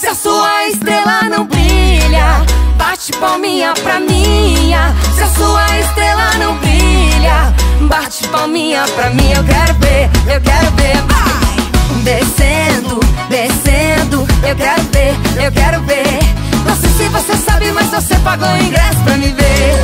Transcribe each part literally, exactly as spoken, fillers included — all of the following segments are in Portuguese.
Se a sua estrela não brilha, bate palminha pra minha. Se a sua estrela não brilha, bate palminha pra mim. Eu quero ver, eu quero ver, vai! Descendo, descendo, eu quero ver, eu quero ver. Não sei se você sabe, mas você pagou o ingresso pra me ver.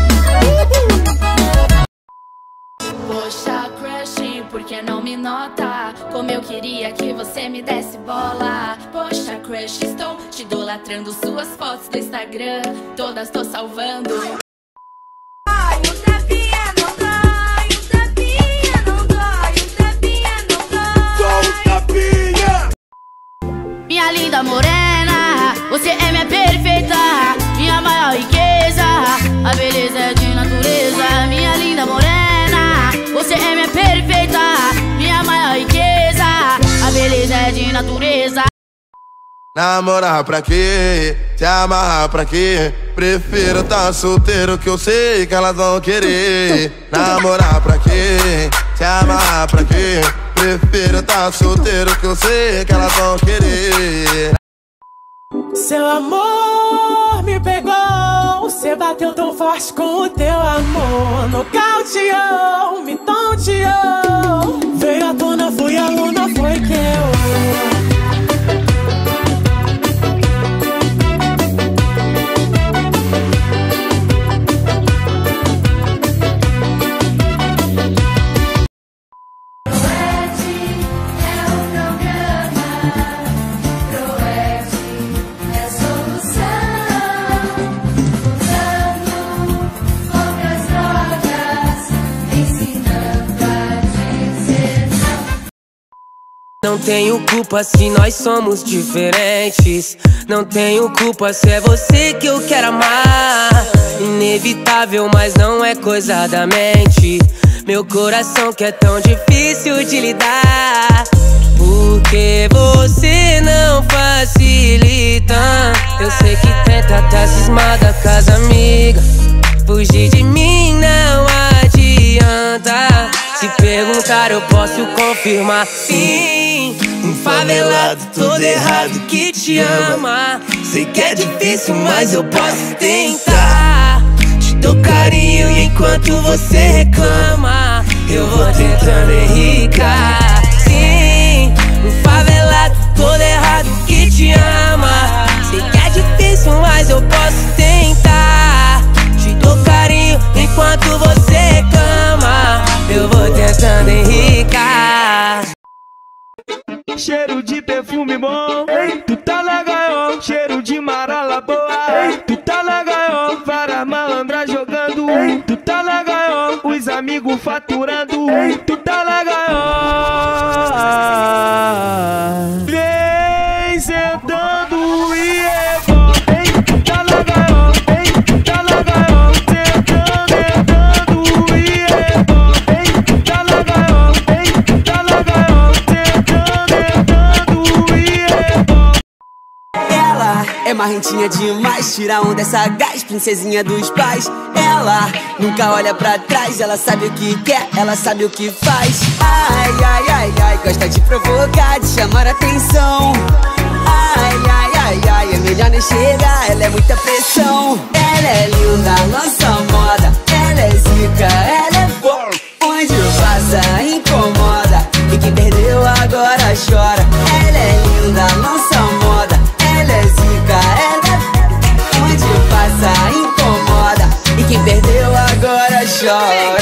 Poxa, crush, por que não me nota? Como eu queria que você me desse bola. Poxa, crush, estou te idolatrando. Suas fotos do Instagram, todas tô salvando. Ai, o tapinha não dói, o tapinha não dói, o tapinha não dói. Só o tapinha. Minha linda morena, você é minha perfeita, minha maior riqueza. A beleza é de natureza. Minha linda morena, você é minha perfeita, minha maior riqueza. A beleza é de natureza. Namorar pra quê? Se amarrar pra quê? Prefiro tá solteiro que eu sei que elas vão querer. Namorar pra quê? Se amarrar pra quê? Prefiro tá solteiro que eu sei que elas vão querer. Seu amor me pegou, você bateu tão forte com o teu amor. Nocauteou, me tonteou. Veio à tona, fui a luna, foi que eu. Não tenho culpa se nós somos diferentes. Não tenho culpa se é você que eu quero amar. Inevitável, mas não é coisa da mente. Meu coração que é tão difícil de lidar. Porque você não facilita. Eu sei que tenta, tá cismada com as amigas. Fugir de mim não adianta. Se perguntar eu posso confirmar. Sim, um favelado todo errado que te ama. Sei que é difícil, mas eu posso tentar. Te dou carinho e enquanto você reclama, eu vou tentando enricar. Sim, um favelado todo errado que te ama. Sei que é difícil, mas eu posso tentar. Te dou carinho enquanto você reclama, eu vou tentando enricar. Cheiro de perfume bom, ei, tu tá legal. Cheiro de marala boa, ei, tu tá legal. Várias malandras jogando, ei, tu tá legal. Os amigos faturando, ei, tu tá legal. Vem sentando e é bom, ei, tu tá legal, ei, tu tá legal. Sentando, sentando e é bom, ei, tu tá legal, ei, tu tá legal. Ela é marrentinha demais, tira onda essa gás, princesinha dos pais. Ela nunca olha pra trás, ela sabe o que quer, ela sabe o que faz. Ai, ai, ai, ai, gosta de provocar, de chamar atenção. Ai, ai, ai, ai, é melhor nem chegar, ela é muita pressão. Ela é linda, lança moda, ela é zica, ela é boa. Onde passa, incomoda, e quem perdeu agora chora. Ela é linda, lança moda, ela é zica, ela é... Onde passa, incomoda, e quem perdeu agora chora.